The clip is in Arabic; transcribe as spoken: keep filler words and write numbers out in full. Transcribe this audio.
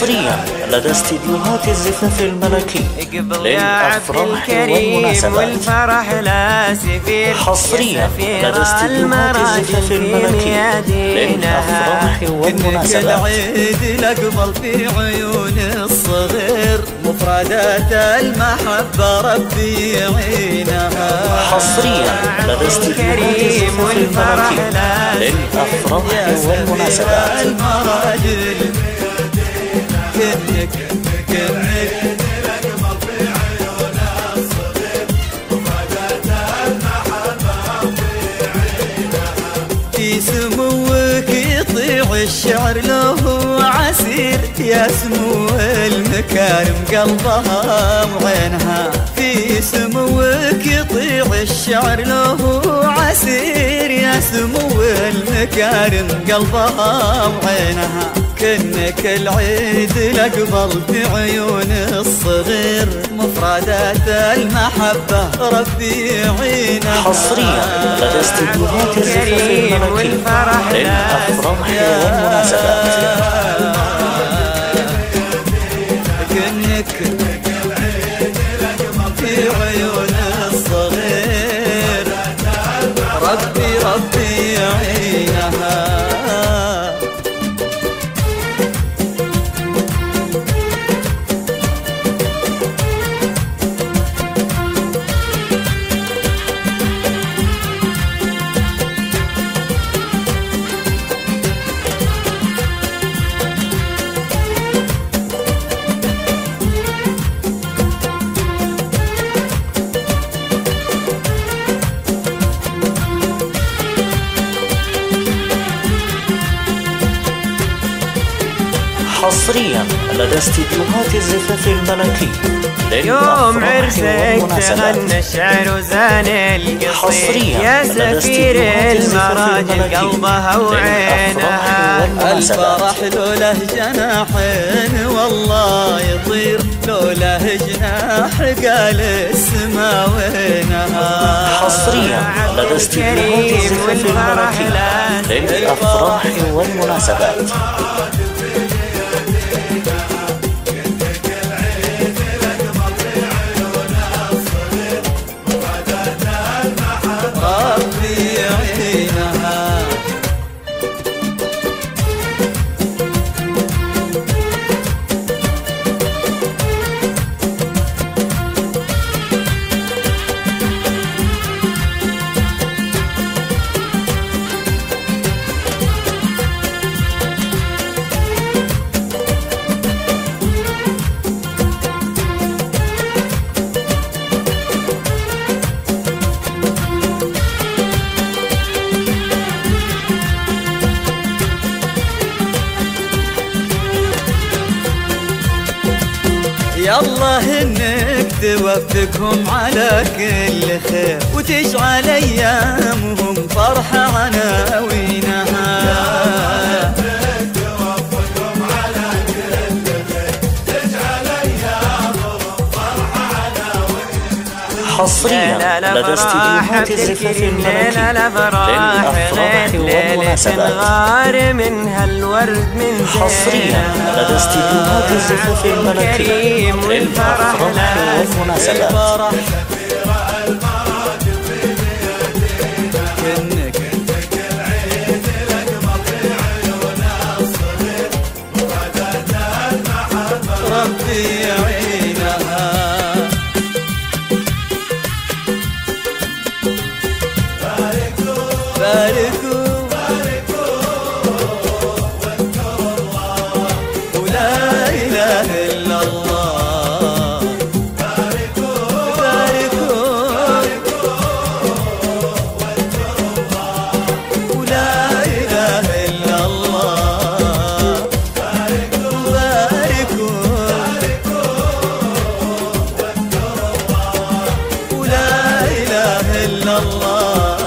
حصريا لدى استديوهات الزفاف الملكي للأفراح والمناسبات. والفرح لا سفير حصريا لدى استديوهات الزفاف الملكي للأفراح والمناسبات. العيد الأقبل في عيون الصغير مفردات المحبة ربي يعينها. حصريا لدى استديوهات الزفاف الملكي للأفراح والمناسبات. كنك كنك في سموك يطيع الشعر له عسير، يا سمو المكارم قلبها وعينها. في سموك يطيع الشعر له عسير، يا سمو المكارم قلبها وعينها. كنك العيد الأقبل في عيون الصغير مفردات المحبة ربي يعينها. حصريا لدى استديوهات الزفاف الملكي للأفراح والمناسبات. كنك في عيون الصغير ربي ربي يعينها. حصريا لدى استديوهات الزفاف الملكي يوم عرسك تغنى الشعر وزان القصيد، يا سفير المراجل قلبها وعينها. الفرح له له جناحين والله يطير، لو له جناح قال السما وينها. حصريا لدى استديوهات الزفاف الملكي للأفراح والمناسبات. يالله انك توفقهم على كل خير وتجعل ايامهم فرحة عناوينها. حصريا لدى استديوهات الزفاف الملكي للأفراح والمناسبات. منها الورد من حصريا لدى استديوهات الزفاف الملكي للأفراح والمناسبات. ربي يعينها. باركوا ولا إله إلا الله. باركوا ولا إله إلا الله. باركوا ولا إله إلا الله.